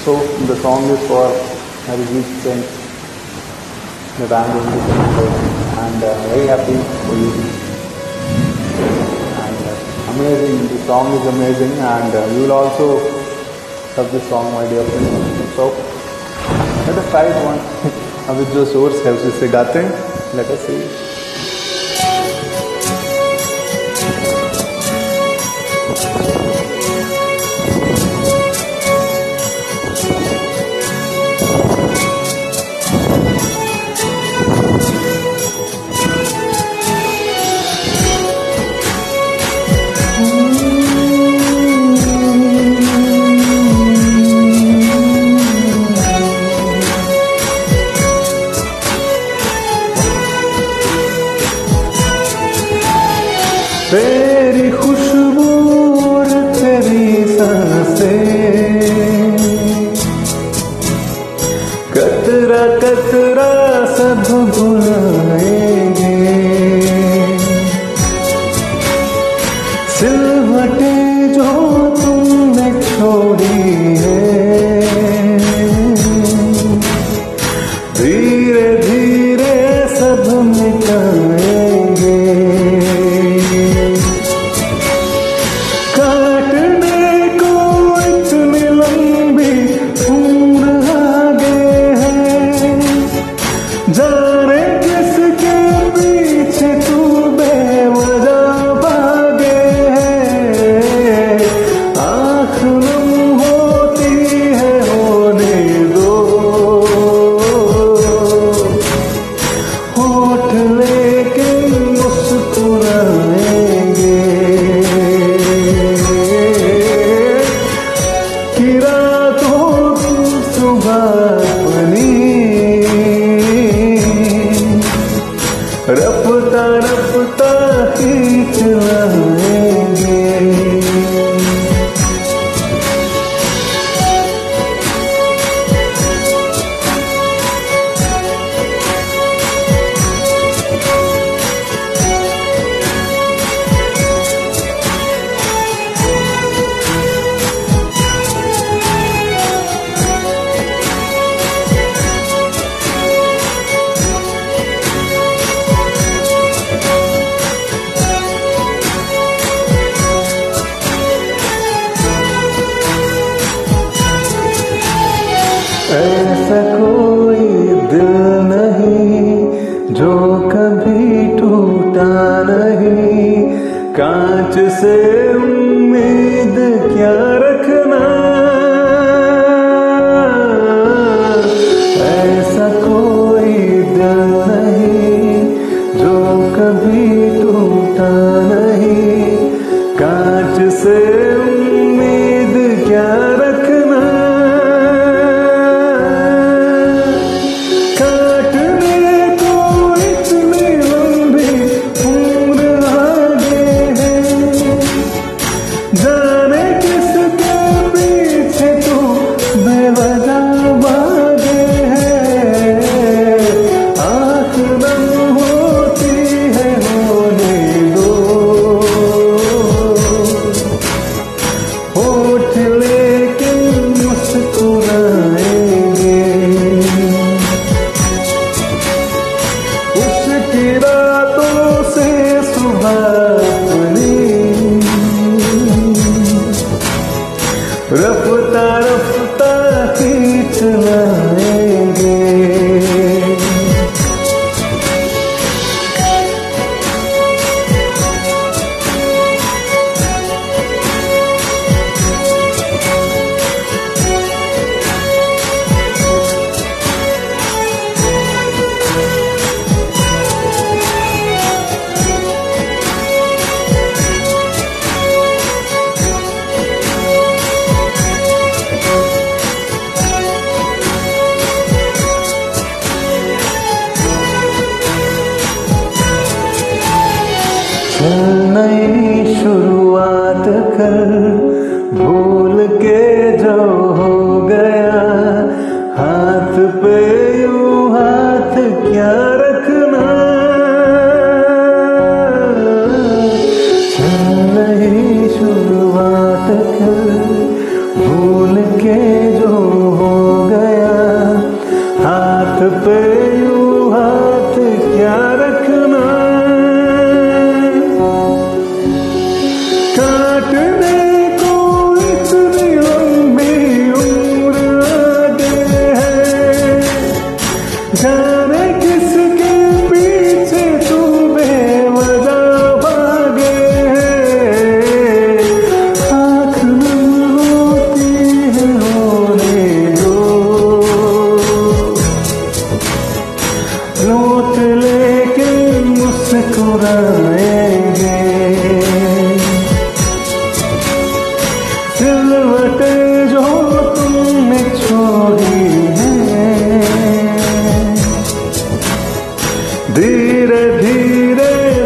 So the song is for Arijit Singh, the band in the and very happy for you. And amazing, the song is amazing, and you will also love this song, my dear friends. So let us try it one. अभी जो source है उसी से गाते हैं. Let us see. तेरी खुशबू और तेरी सांसें, कतरा कतरा सब भुलाएंगे, सिलवटें जो तुमने छोड़ी है, धीरे धीरे सब मिटाएंगे. जाने किसके पीछे तू बेवजह भागे है, आँख नम होती है होने दो, होठ लेकिन मुस्कुराएंगे, कि रातों की सुबह बनी रफ्ता रफ्ता खींच लाएंगे. ऐसा कोई दिल नहीं जो कभी टूटा नहीं, कांच से उम्मीद क्या रखना. ऐसा कोई दिल नहीं जो कभी टूटा नहीं, कांच से उम्मीद क्या रखना. जाने किसके पीछे तू बेवजह भागे है, आँख नम होती है होने दो, होठ लेकिन मुस्कुराएंगे, उसकी रातों से सुबह रफ्ता रफ्ता खींच लाएंगे. नई शुरुआत कर, भूल के जो हो गया, हाथ पे यूं हाथ क्या रखना. नई शुरुआत कर, भूल के जो हो हाथ क्या रखना, काटने को इतनी लंबी उम्र आगे है, जाने किसके पीछे तू बेवजह भागे है। आँख नम होती है होने दो, लौट लेके मुस्कुराएंगे, सिलवटे जो तुमने छोड़ी है, धीरे धीरे